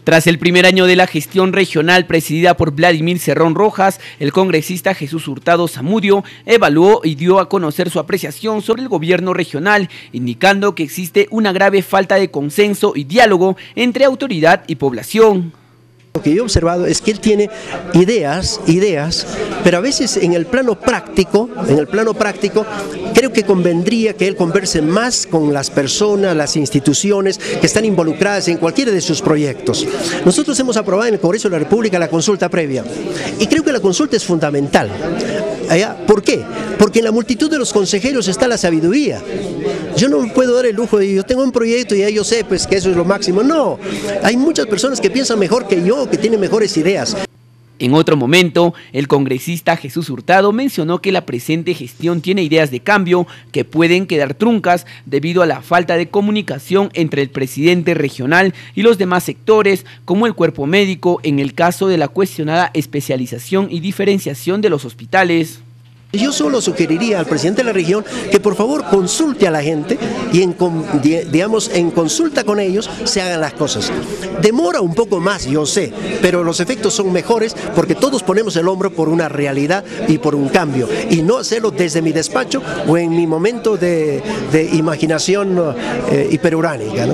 Tras el primer año de la gestión regional presidida por Vladimir Cerrón Rojas, el congresista Jesús Hurtado Zamudio evaluó y dio a conocer su apreciación sobre el gobierno regional, indicando que existe una grave falta de consenso y diálogo entre autoridad y población. Lo que yo he observado es que él tiene ideas, pero a veces en el plano práctico, creo que convendría que él converse más con las personas, las instituciones que están involucradas en cualquiera de sus proyectos. Nosotros hemos aprobado en el Congreso de la República la consulta previa y creo que la consulta es fundamental. ¿Por qué? Porque en la multitud de los consejeros está la sabiduría. Yo no me puedo dar el lujo de yo tengo un proyecto y ya yo sé pues que eso es lo máximo. No, hay muchas personas que piensan mejor que yo, que tienen mejores ideas. En otro momento, el congresista Jesús Hurtado mencionó que la presente gestión tiene ideas de cambio que pueden quedar truncas debido a la falta de comunicación entre el presidente regional y los demás sectores, como el cuerpo médico, en el caso de la cuestionada especialización y diferenciación de los hospitales. Yo solo sugeriría al presidente de la región que por favor consulte a la gente y en consulta con ellos se hagan las cosas. Demora un poco más, yo sé, pero los efectos son mejores porque todos ponemos el hombro por una realidad y por un cambio y no hacerlo desde mi despacho o en mi momento de imaginación hiperuránica,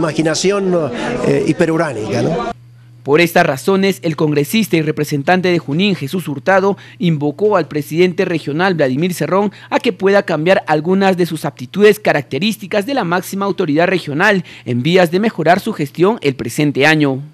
¿no? Por estas razones, el congresista y representante de Junín, Jesús Hurtado, invocó al presidente regional Vladimir Cerrón a que pueda cambiar algunas de sus aptitudes características de la máxima autoridad regional en vías de mejorar su gestión el presente año.